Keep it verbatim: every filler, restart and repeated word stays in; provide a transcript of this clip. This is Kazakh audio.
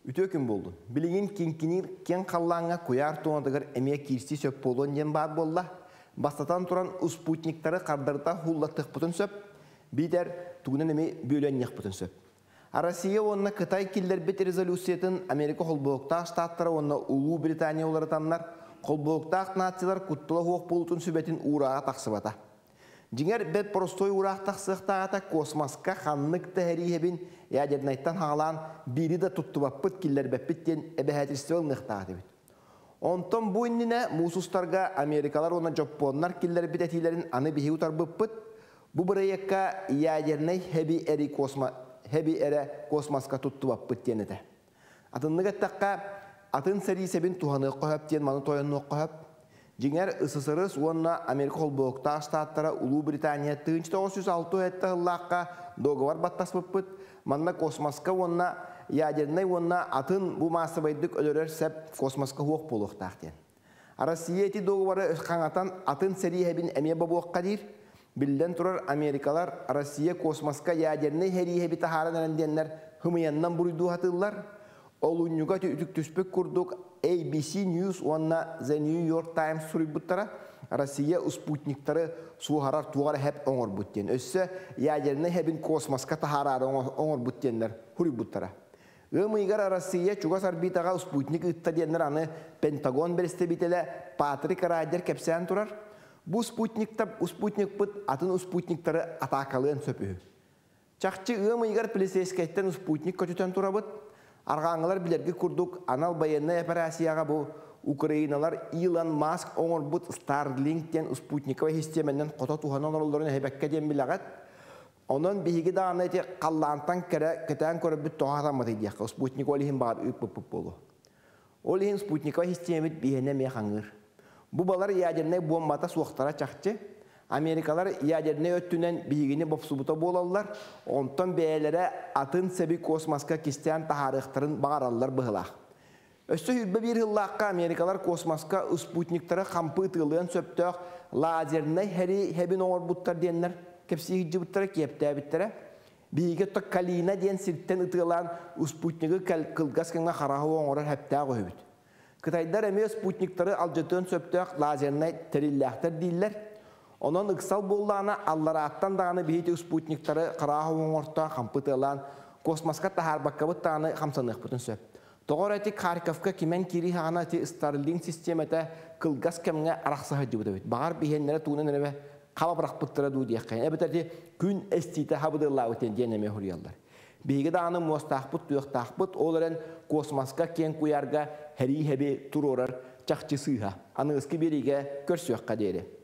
Үтөкүн болдун. Билигин кинкинир кен қаллаңа куяр туандыгар эмие кирсти сөп болон ен бар болла. Бастатан туран спутниктары кардарда хуллаттык бутун сөп, бидер тугунан эми бөлөннек бутун сөп. А Россия онна Кытай киллер бит резолюциятын Америка холбооктаа штаттары онна Улуу Британия оларатаннар холбооктаа нациялар куттула хуок болутун сүбетин урага таксыбата. Жиңер бет простой урак таксыктаата космоска ханнык тахрихебин ядернайттан хаалаан бири да туттубаппыт киллер беппиттен эбехетистивел ныктааты бит. Онтон бу иннине мусустарга Америкалар оны жоппоннар киллер битетилерин аны бихи утарбыппыт. Бу бырайекка ядернай хеби эри космо хеби эре космоска туттубаппыт тенете. Атынныгаттакка атын серисебин туханы кохап тен маны тоянны кохап. Жиңер СССР уонна Америка холбооктаа штаттара Улуу Британия тыгынчы тогуз жүз алты этте ыллаакка договор баттаспыппыт. Манна космоска уонна ядернай уонна атын бу маасыбайдык өлөрөр сеп космоска хуок болуктаактен. А Россия эти договоры каңатан атын серихебин эмие бабуакка дир. Билден турар Америкалар Россия космоска ядернай херихеби тахаран эренденнер хымыяннан буруйдуу хатыллар. Ол уннуга үтүк түспөк курдук A B C News уанна The New York Times сурибуттара Россия спутниктары суухарар тугар хеп оңор буттен. Өссө ядернай хебин космоска тахарар оңор буттеннер хурибуттара. Ымыйгар Россия чугас орбитага спутник ытта деннер аны Пентагон бересте бителе Патрик Райдер кепсен турар. Бу спутникта спутник бут атын спутниктары атакалыын сөпү. Чакчы ымыйгар полицейскайттан спутник көтүтөн турабыт. Арғаңылар билерге күрдік анал баянна операцияға бұл Украиналар Илон Маск оңыр бұт Starlink'тен спутниковый системенен қота туғанан оларына хебекке ден білағат. Онын бейгі дағаны әте қаллантан кәтән көріп бүт тоғатамады дейіққа. Спутник олығын бағар үп-үп болу. Олығын спутниковый системет бейіне ме қаңыр. Бұ балар ядернай бомбата суықтара чақчы. Америкалар ядернай өттінен бейгіне бопсубута болалар. Онтан бәйлері атын сәбі космоска кестен тахарықтарын бағаралар бұғылақ. Өсті хүрбі бір ғыллаққа Америкалар космоска спутниктары қампы тылығын сөптіғ лазернай хәрі хәбін оңыр бұттар денлер кепсі ғыджы бұттары кепті әбіттері. Бейге тұқ калина ден сірттен ұтығылан спутнигі қылғас кәңі қарағы оңырар әптәғі өбіт. Қытайдар әме спутниктары алжытын сөптіғ лазернай тәрилләқтір дейлер. Онон ыксал боллана аллараттан дағаны бейті спутниктары қарағы оңорта қампытылан космоска тахарбаккабыт дағаны қамсанық бұтын сөп. Тоғыр әті Харьковка кемен кері хағана әті Starlink системеті қылғас кәміңе арақсаға жібіді бейт. Бағар бейхенлері туғынан әрі қала бұрақ бұттыра дұйды еққайын. Әбіт әті күн әстейті хабыдылла өтен денеме хұрыялдар. Бейгі дағаны мостақпыт, тұйықтақпыт, оларын космоска кен құярға әрі әбе тұр орар чақчы сыға. Аныңызки береге көрсі өққа дейірі.